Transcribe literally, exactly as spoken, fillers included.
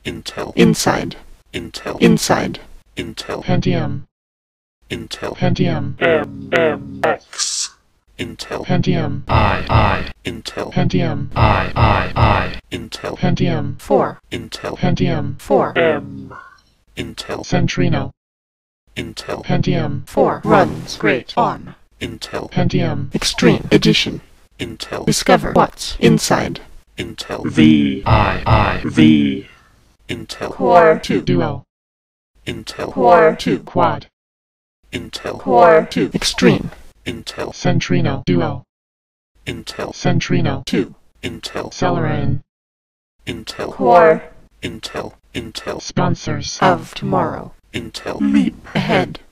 Intel. Inside. Intel. Inside. Intel. Pentium. Intel. Pentium. M M X. Intel. Pentium. I I. Intel. Pentium. I I I. Intel. Pentium. four. Intel. Pentium. four. M. Intel. Centrino. Intel. Pentium. four. Runs great on. Intel. Pentium. Extreme Edition. Intel. Discover what's inside. Intel. V I I V. Intel. Core two. Duo. Intel. Core two. Quad. Intel. Core two. Extreme. Intel. Centrino. Duo. Intel. Centrino. two. Intel. Celerane. Intel. Core Intel. Intel. Sponsors of tomorrow. Intel. Leap ahead.